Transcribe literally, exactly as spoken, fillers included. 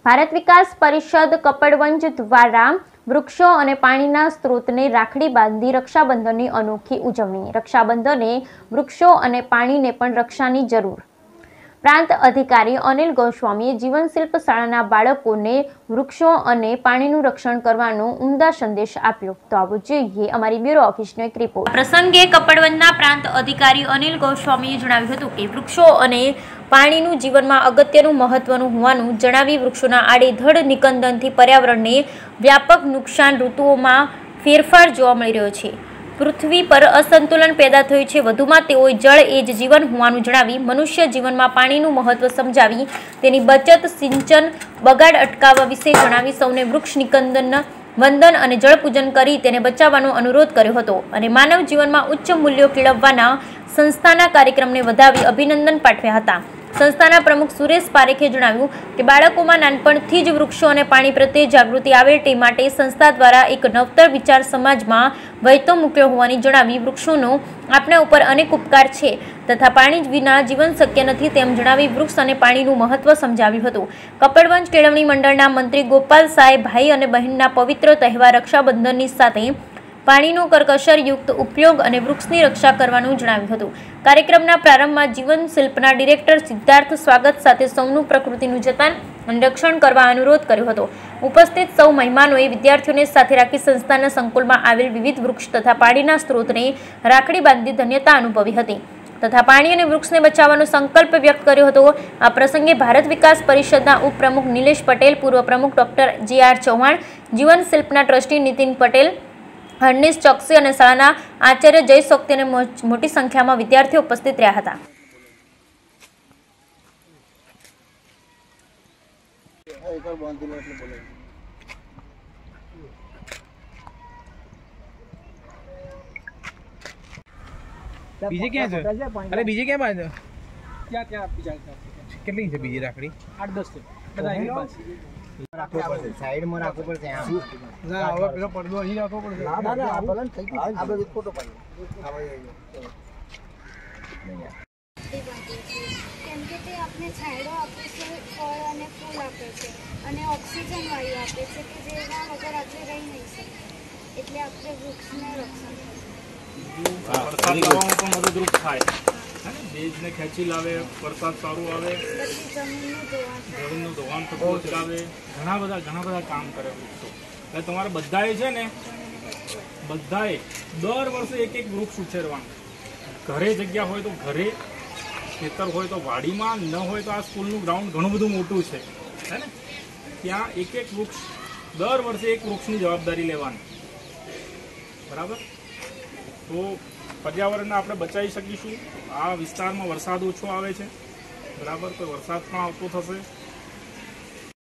ભારત વિકાસ પરિષદ કપડવંજ દ્વારા વૃક્ષો અને પાણીના સ્ત્રોતને રાખડી બાંધી રક્ષાબંધનની અનોખી ઉજવણી। રક્ષાબંધને વૃક્ષો અને પાણીને પણ રક્ષાની જરૂર। પ્રાંત અધિકારી અનિલ ગોસ્વામીએ જીવનશિલ્પ શાળાના બાળકોને વૃક્ષો અને પાણીનું રક્ષણ કરવાનો ઉમદા સંદેશ આપ્યો। તો આવો જોઈએ અમારી બ્યુરો ઓફિસનો એક રિપોર્ટ। પ્રસંગે કપડવંજના પ્રાંત અધિકારી અનિલ ગોસ્વામીએ જણાવ્યું હતું કે વૃક્ષો અને પાણીનું જીવનમાં અગત્યનું મહત્વનું હોવાનું જણાવી વૃક્ષોના આડેધડ નિકંદનથી પર્યાવરણને વ્યાપક નુકસાન, ઋતુઓમાં ફેરફાર જોવા મળી રહ્યો છે। પૃથ્વી પર અસંતુલન પેદા થયું છે। વધુમાં તેઓ જળ એ જ જીવન હોવાનું જણાવી મનુષ્ય જીવનમાં પાણીનું મહત્વ સમજાવી તેની બચત, સિંચન, બગાડ અટકાવવા વિશે જણાવી સૌને વૃક્ષ નિકંદન, વંદન અને જળ પૂજન કરી તેને બચાવવાનો અનુરોધ કર્યો હતો અને માનવ જીવનમાં ઉચ્ચ મૂલ્યો કેળવવાના સંસ્થાના કાર્યક્રમને વધાવી અભિનંદન પાઠવ્યા હતા। સંસ્થાના પ્રમુખ સુરેશ પારેખે જણાવ્યું કે બાળકોમાં નાનપણથી જ વૃક્ષો અને પાણી પ્રત્યે જાગૃતિ આવે તે માટે સંસ્થા દ્વારા એક નવતર વિચાર સમાજમાં વહેતો મૂક્યો હોવાની જણાવી વૃક્ષોનો આપણા ઉપર અનેક ઉપકાર છે તથા પાણી વિના જીવન શક્ય નથી તેમ જણાવી વૃક્ષ અને પાણીનું મહત્વ સમજાવ્યું હતું। કપડવંજ કેળવણી મંડળના મંત્રી ગોપાલ સાહેબ ભાઈ અને બહેનના પવિત્ર તહેવાર રક્ષાબંધનની સાથે પાણીનો કરકસરયુક્ત ઉપયોગ અને વૃક્ષની રક્ષા કરવાનું જણાવ્યું હતું। કાર્યક્રમના પ્રારંભમાં જીવન શિલ્પના ડિરેક્ટર સિદ્ધાર્થ સ્વાગત સાથે સૌનું પ્રકૃતિનું જતન અને રક્ષણ કરવા અનુરોધ કર્યો હતો। ઉપસ્થિત સૌ મહેમાનોએ વિદ્યાર્થીઓને સાથે રાખી સંસ્થાના સંકુલમાં આવેલ વિવિધ વૃક્ષ તથા પાણીના સ્ત્રોતને રાખડી બાંધી ધન્યતા અનુભવી હતી તથા પાણી અને વૃક્ષને બચાવવાનો સંકલ્પ વ્યક્ત કર્યો હતો। આ પ્રસંગે ભારત વિકાસ પરિષદના ઉપપ્રમુખ નિલેશ પટેલ, પૂર્વ પ્રમુખ ડોક્ટર જે આર ચૌહાણ, જીવન શિલ્પના ટ્રસ્ટી નીતિન પટેલ, હરનીશ ચોકસી અને શાળાના આચાર્ય જય સોક્તિ અને મોટી સંખ્યામાં વિદ્યાર્થીઓ ઉપસ્થિત રહ્યા હતા। બીજી ક્યાં છે? અરે બીજી ક્યાં બાંધો? ક્યાં ત્યાં બીજા કેટલી છે બીજી રાખડી? આઠ દસ છે બધા રાખવો પડશે, સાઈડમાં રાખવો પડશે। ના હવે પેલો પડદો અહીં રાખવો પડશે। ના ના આ બલન થઈ ગઈ, આ બધું ફોટો પાડી કેમ કે તે આપણે છાંયડો આપે છે, ફળ અને ફૂલ આપે છે અને ઓક્સિજન વાયુ આપે છે કે જેના વગર આપણે રહી નહીં શકીએ, એટલે આપણે વૃક્ષને રક્ષણ વરસાદ પણ મદદરૂપ થાય, ભેજને ખેંચી લાવે, વરસાદ સારું આવે, જમીનનું ધોવાણ થતું અટકાવે, ઘણા બધા ઘણા બધા કામ કરે વૃક્ષો। એટલે તમારે બધાએ છે ને બધાએ દર વર્ષે એક એક વૃક્ષ ઉછેરવાનું। ઘરે જગ્યા હોય તો ઘરે, ખેતર હોય તો વાડીમાં, ન હોય તો આ સ્કૂલનું ગ્રાઉન્ડ ઘણું બધું મોટું છે હે ને, ત્યાં એક એક વૃક્ષ દર વર્ષે એક વૃક્ષની જવાબદારી લેવાની, બરાબર? તો પર્યાવરણને આપણે બચાવી શકીશું। આ વિસ્તારમાં વરસાદ ઓછો આવે છે, બરાબર? તો વરસાદ પણ આવતો થશે।